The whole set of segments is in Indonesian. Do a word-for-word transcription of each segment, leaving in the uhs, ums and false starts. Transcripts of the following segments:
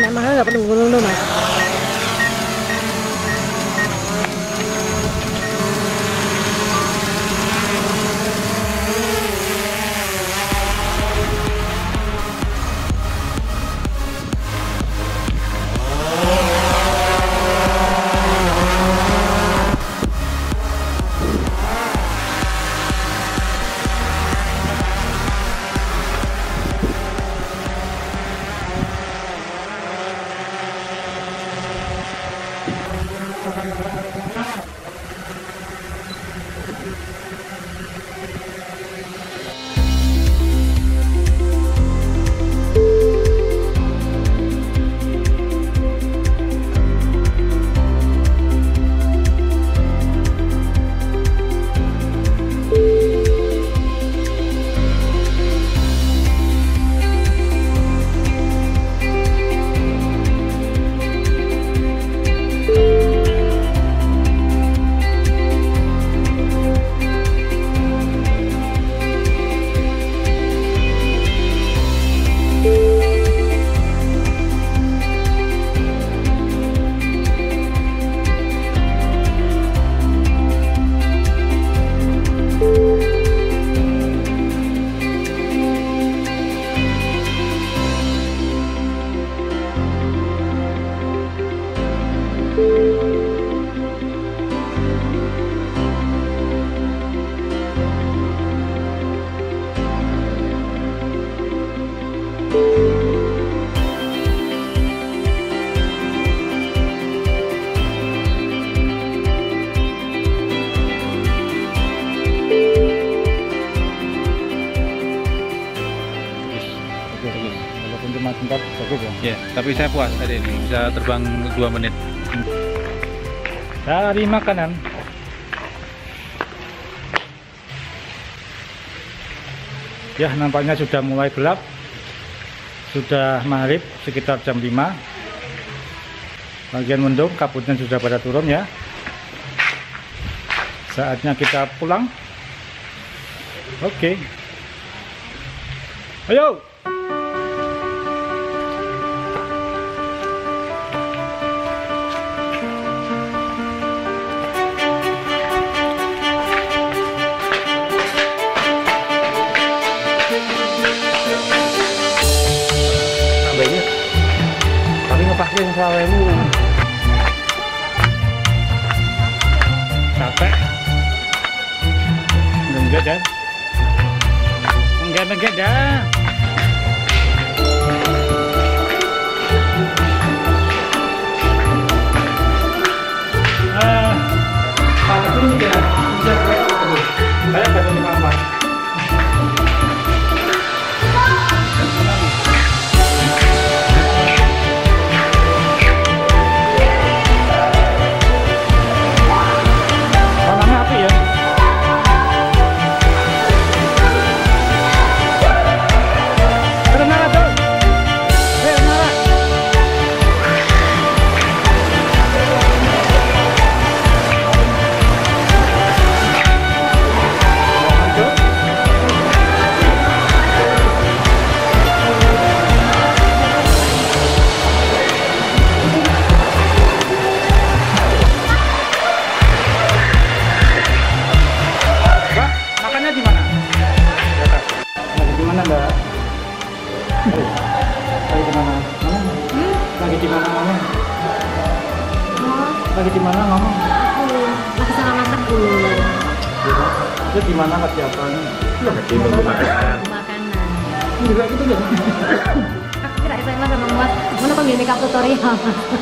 nek mahal nggak perlu ngono mas. Sebentar cukup ya? Ya, tapi saya puas tadi ini bisa terbang dua menit. Cari makanan. Ya, nampaknya sudah mulai gelap. Sudah maghrib sekitar jam lima. Bagian mendung, kabutnya sudah pada turun ya. Saatnya kita pulang. Oke. Ayo. Tapi ngepasin sawemu Capek. Enggak dah. Enggak enggak dah. Ah, kalau ini dia bisa kayak apa? Saya baca apa? Lagi di mana ngomong? Lagi di mana ngomong? Lagi sama masaku. Itu di mana lagi apa nih? lagi nunggu makanan. Makanan. Juga gitu ya. Aku kira saya mas sama mas. Mana kok gini kamu tutorial?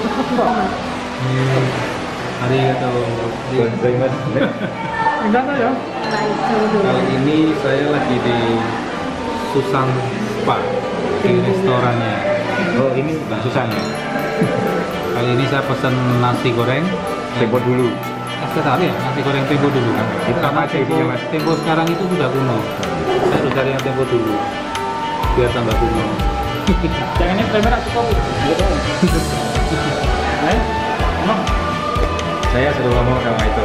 Hari atau Bonsai mas. Enggak tahu ya. Baik, dulu. kali ini saya lagi di Susan Spa di restorannya. Oh ini Mbak Susan ya. Kali ini saya pesan nasi goreng tempo dulu. Saya tahu ya, nasi goreng tempo dulu kan. Itu apa aja tempo, isinya, Mas? tempo sekarang itu sudah kuno. Saya harus cari yang tempo dulu biar tambah kuno. Jangan ini kamera cukup. Eh, ngomong. Saya sudah ngomong sama itu.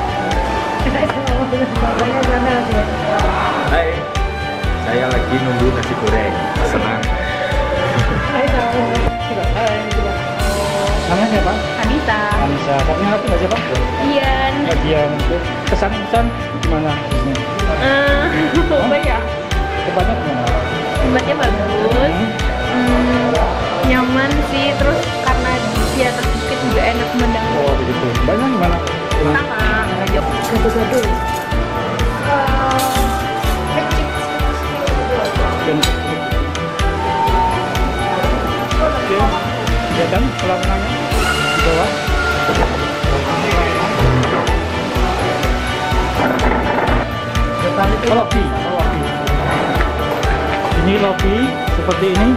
Hai, saya lagi nunggu nasi goreng. Senang. Hai, Coba, hai, coba. Namanya siapa? Anita. Anissa. Kakaknya aku nggak siapa? Ian. Bagian kesan-kesan gimana? Ini Eh, apa ya? tempatnya gimana? Tempatnya bagus. Hmm, nyaman sih. Terus karena di atas bukit juga enak memandang. Oh begitu. Banyak gimana? Sama. Gado-gado. Oke, kelihatan kolam renangnya di bawah. Lobby, lobby. Ini lobby seperti ini.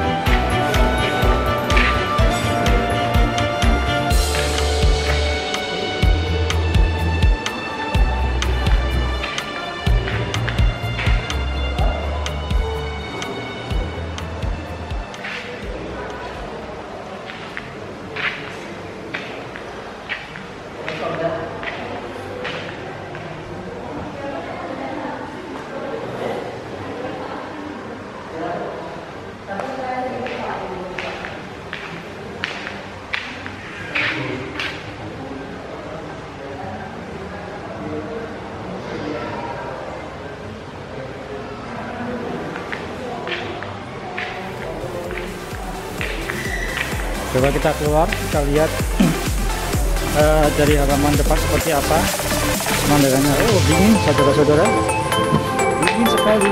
Coba kita keluar, kita lihat uh, dari halaman depan seperti apa pemandangannya. Oh dingin saudara-saudara, dingin sekali,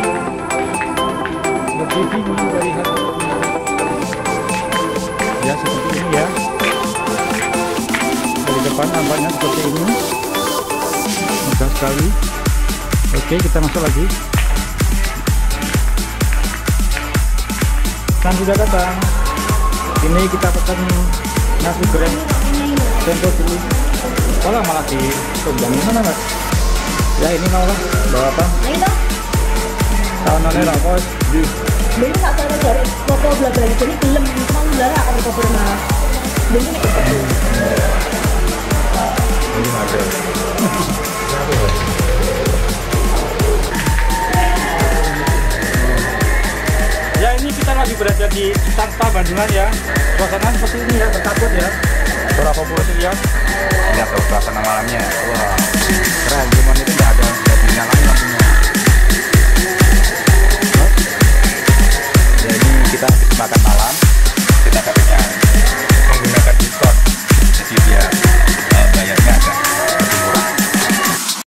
lebih dingin dari halaman. Ya seperti ini ya, dari depan nampaknya seperti ini, megah sekali. Oke, kita masuk lagi. Dan sudah datang. Ini kita pesan nasi goreng tempo dulu. Olah malah di tumbang mana mas? Ya ini mau lah. Bawa apa? Ayo dong. Tahunannya apa? Beli tak taruh dari foto belakang ini belum mau lara aku cover mas. Beli nih. Ini ada. Ya ini kita lagi berada di Susan Spa Bandungan ya. Suasana seperti ini ya, berkabut ya. Berapa puluh ya? Lihat tuh suasana malamnya. Wah, keren. Cuman itu nggak